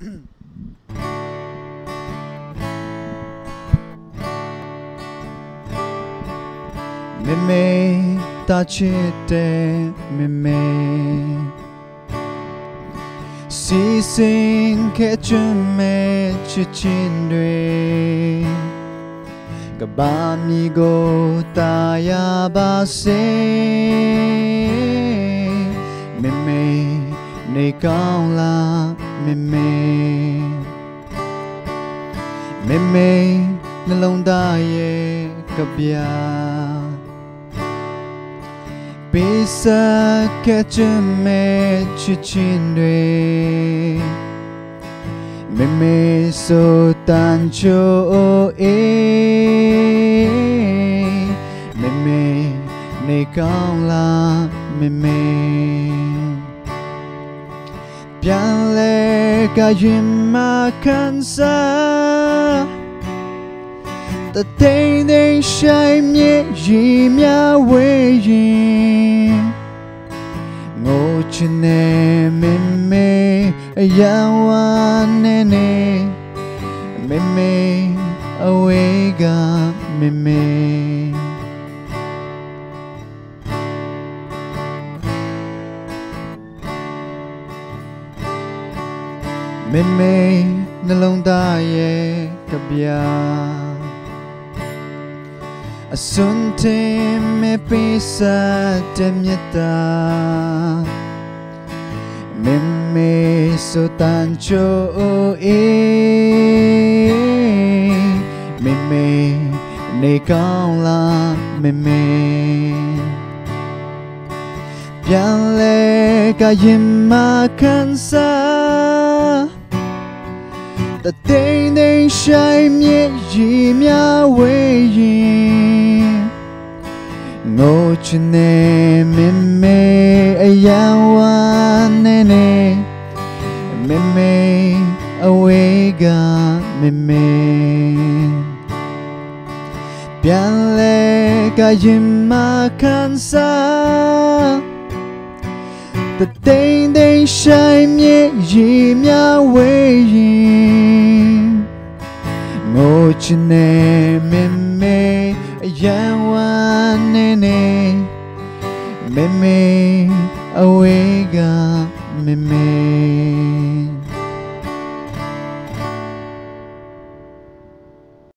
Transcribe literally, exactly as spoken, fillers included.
Me me ta chite me me si sing ke chume chichindwe kabami go ta ya ba se me me ne kaung la me me me meနှလုံးသားရဲ့ကဗျာပေးစားခဲ့ချင်မဲ့ချစ်ချင်းတွေမေမေဆိုတန်ချိုအေးမေမေနေကောင်းလားမေမေပြန်လဲကရင်မကန်စားတသိန်းသိန်းဆိုင်မြေရီမြဝေးရင်ငိုချင်နေမေမေအယံဝမ်းနေနေမေမေအဝေးကမေမေမေမေနှလုံးသားရဲ့ကဗျာအစွန်းတင်မေပေးစားတဲ့မြတ်တာမေမေဆိုတန်ချိုအေးမေမေနေကောင်းလားမေမေပြန်လဲကရင်မကန်စားတသိန်းသိန်းဆိုင်မြေရီမြဝေးရင်ငိုချင်နေမေမေအယံဝမ်းနေနေမေမေအဝေးကမေမေပြန်လဲကရင်မကန်စားတသိန်းသိန်းဆိုင်မြေရီမြဝေးရင်ငိုချင်နေမေမေအယံဝမ်းနေနေမေမေအဝေးကမေမေ